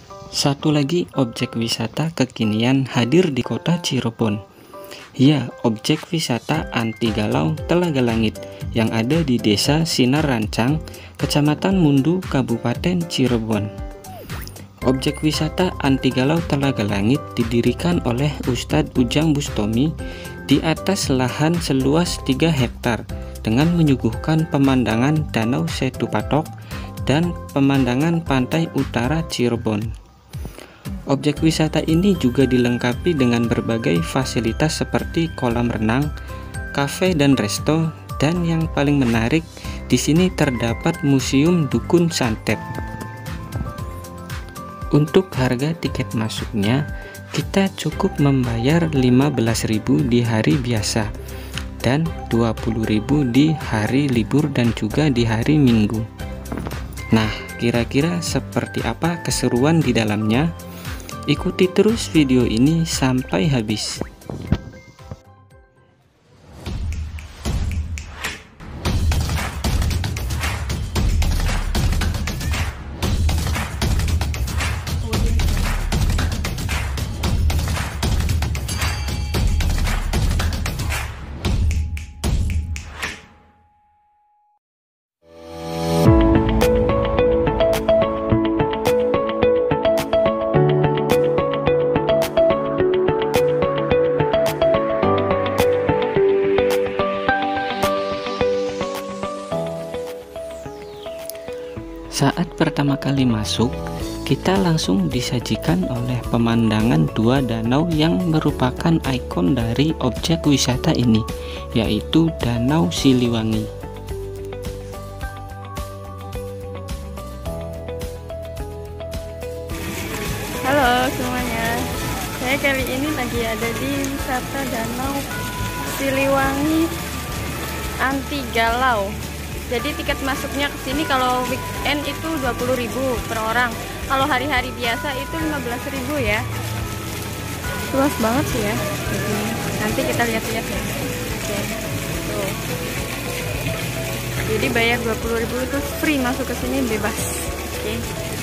Satu lagi objek wisata kekinian hadir di kota Cirebon. Ya, objek wisata anti galau Telaga Langit yang ada di Desa Sinar Rancang, Kecamatan Mundu, Kabupaten Cirebon. Objek wisata anti galau Telaga Langit didirikan oleh Ustadz Ujang Bustomi di atas lahan seluas 3 hektar dengan menyuguhkan pemandangan Danau Setu Patok dan pemandangan pantai utara Cirebon. Objek wisata ini juga dilengkapi dengan berbagai fasilitas seperti kolam renang, kafe dan resto, dan yang paling menarik di sini terdapat Museum Dukun Santet. Untuk harga tiket masuknya, kita cukup membayar 15.000 di hari biasa dan 20.000 di hari libur dan juga di hari Minggu. Nah, kira-kira seperti apa keseruan di dalamnya? Ikuti terus video ini sampai habis. Saat pertama kali masuk, kita langsung disajikan oleh pemandangan 2 danau yang merupakan ikon dari objek wisata ini, yaitu Danau Siliwangi. Halo semuanya, saya kali ini lagi ada di wisata Danau Siliwangi anti galau. Jadi tiket masuknya ke sini kalau weekend itu 20.000 per orang. Kalau hari-hari biasa itu 15.000 ya. Luas banget sih ya. Nanti kita lihat-lihat ya. Oke. Tuh. Jadi bayar 20.000 itu free masuk ke sini, bebas. Oke.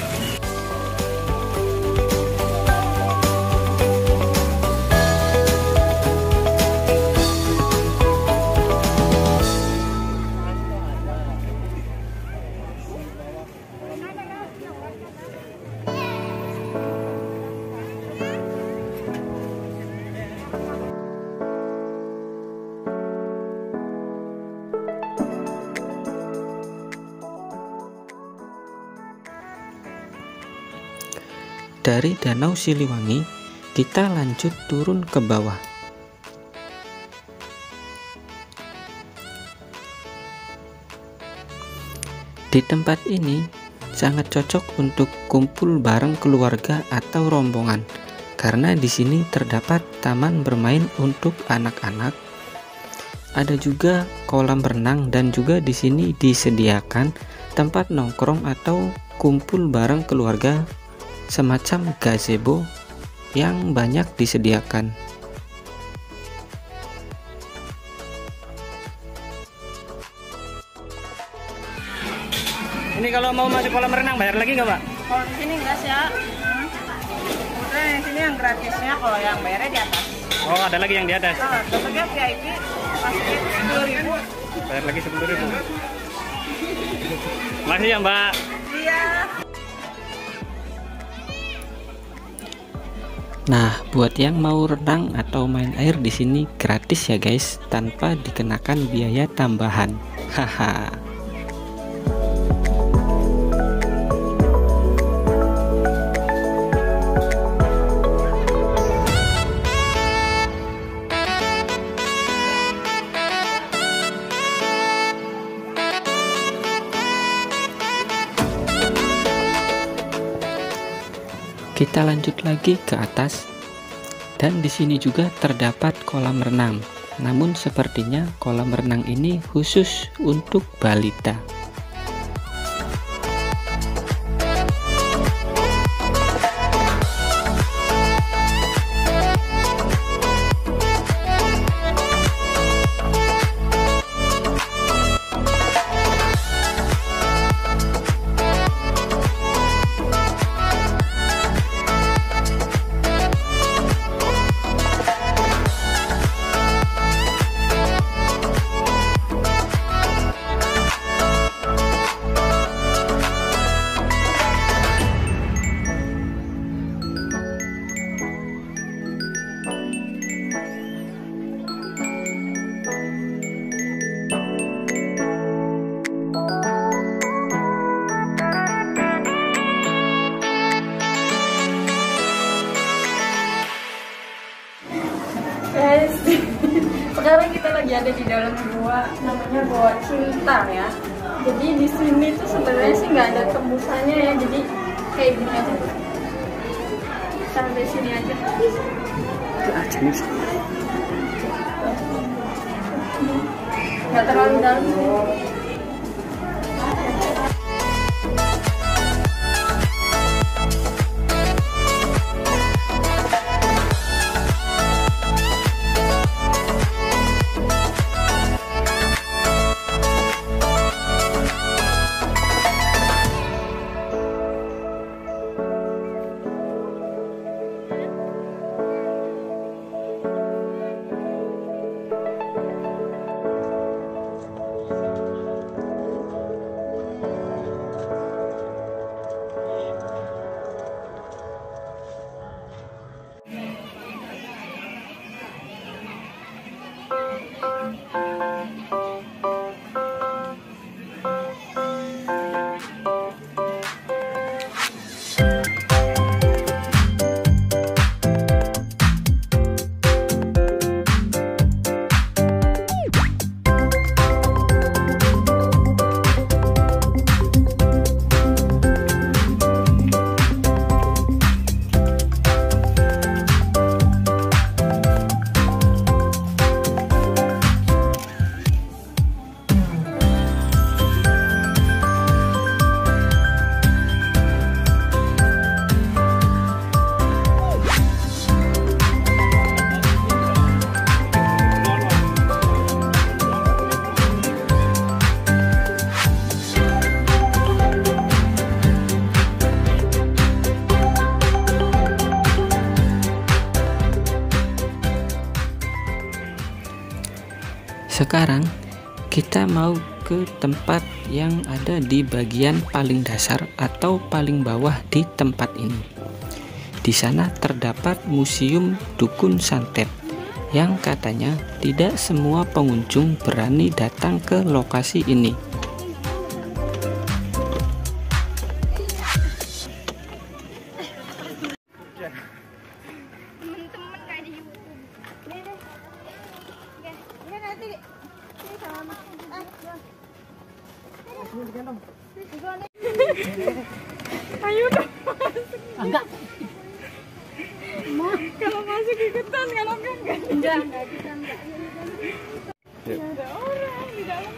Dari Danau Siliwangi, kita lanjut turun ke bawah. Di tempat ini sangat cocok untuk kumpul bareng keluarga atau rombongan, karena di sini terdapat taman bermain untuk anak-anak. Ada juga kolam renang dan juga di sini disediakan tempat nongkrong atau kumpul bareng keluarga semacam gazebo yang banyak disediakan. Ini kalau mau masuk kolam renang bayar lagi nggak, Pak? Kalau di sini enggak sih ya. Udah yang sini yang gratisnya, kalau yang bayarnya di atas. Oh, ada lagi yang di atas. Nah, tentunya VIP pasti 10.000. Bayar lagi 10.000. Makasih ya, Mbak. Iya. Nah, buat yang mau renang atau main air di sini gratis ya guys, tanpa dikenakan biaya tambahan. Haha. Kita lanjut lagi ke atas, dan di sini juga terdapat kolam renang. Namun sepertinya kolam renang ini khusus untuk balita. lagi ada di dalam gua, namanya Goa Cinta ya. Jadi di sini tuh sebenarnya sih nggak ada tembusannya ya, jadi kayak gini aja. Sampai sini aja. Nggak terlalu dalam sih. Sekarang kita mau ke tempat yang ada di bagian paling dasar atau paling bawah di tempat ini. Di sana terdapat Museum Dukun Santet yang katanya tidak semua pengunjung berani datang ke lokasi ini. Temen-temen kayak di YouTube. Ini deh. Ini nanti ini sama ayo dong. Enggak. Kalau masuk ikutan, kalau enggak. Enggak kita enggak. Ada orang di dalam.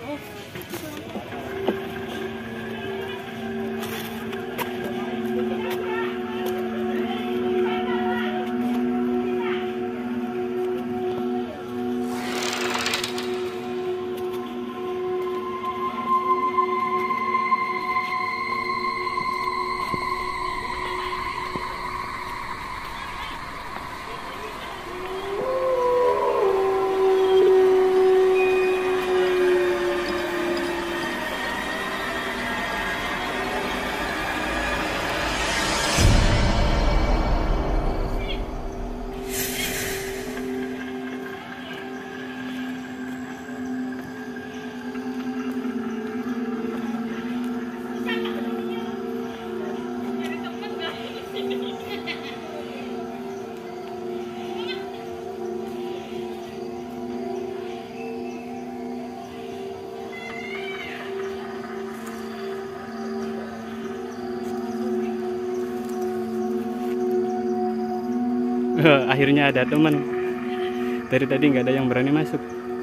Akhirnya ada teman. Dari tadi nggak ada yang berani masuk.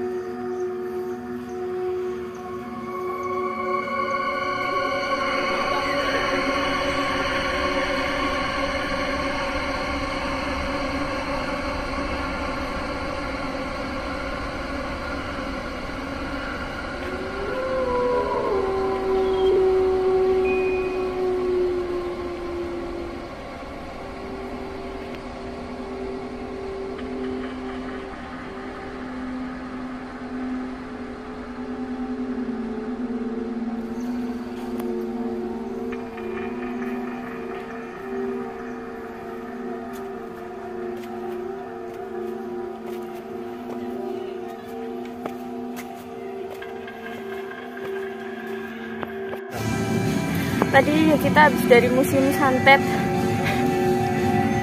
Tadi kita habis dari Museum Santet.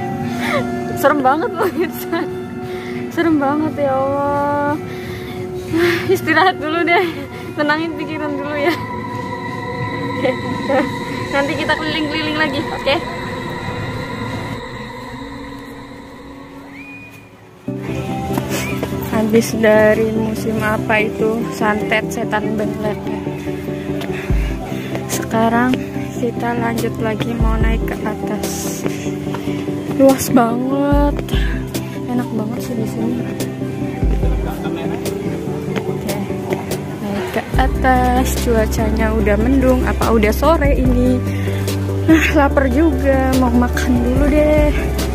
Serem banget loh, serem banget ya Allah. Istirahat dulu deh, tenangin pikiran dulu ya. Nanti kita keliling-keliling lagi, oke? Habis dari musim apa itu, santet setan belet. Sekarang kita lanjut lagi mau naik ke atas. Luas banget, enak banget sih di sini. Oke, naik ke atas, cuacanya udah mendung. Apa udah sore ini? Nah, lapar juga, mau makan dulu deh.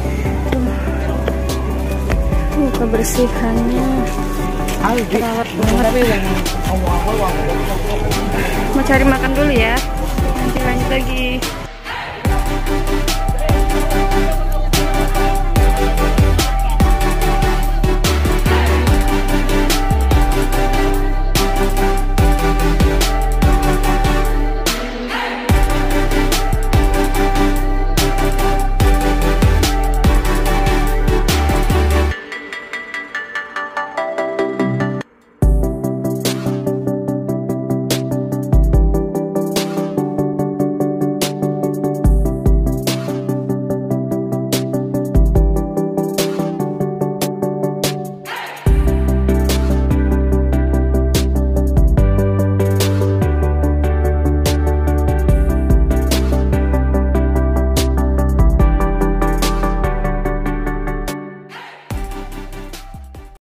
Kebersihannya rawat banget. Mau cari makan dulu ya, nanti lanjut lagi.